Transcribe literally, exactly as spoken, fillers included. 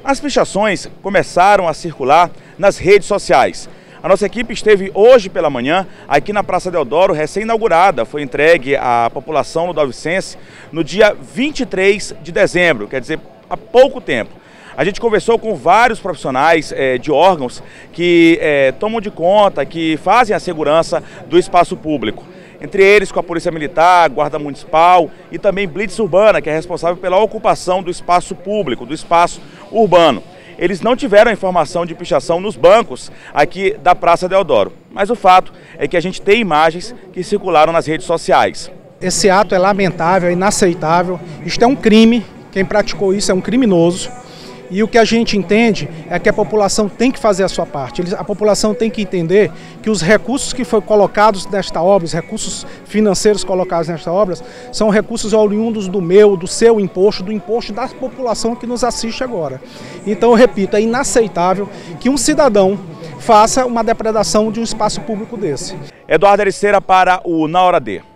As pichações começaram a circular nas redes sociais. A nossa equipe esteve hoje pela manhã aqui na Praça Deodoro, recém-inaugurada, foi entregue à população ludovicense no dia vinte e três de dezembro, quer dizer, há pouco tempo. A gente conversou com vários profissionais eh, de órgãos que eh, tomam de conta, que fazem a segurança do espaço público. Entre eles com a Polícia Militar, Guarda Municipal e também Blitz Urbana, que é responsável pela ocupação do espaço público, do espaço urbano. Eles não tiveram informação de pichação nos bancos aqui da Praça Deodoro, mas o fato é que a gente tem imagens que circularam nas redes sociais. Esse ato é lamentável, é inaceitável, isto é um crime, quem praticou isso é um criminoso. E o que a gente entende é que a população tem que fazer a sua parte. A população tem que entender que os recursos que foram colocados nesta obra, os recursos financeiros colocados nesta obra, são recursos oriundos do meu, do seu imposto, do imposto da população que nos assiste agora. Então, eu repito, é inaceitável que um cidadão faça uma depredação de um espaço público desse. Eduardo Ericeira para o Na Hora D.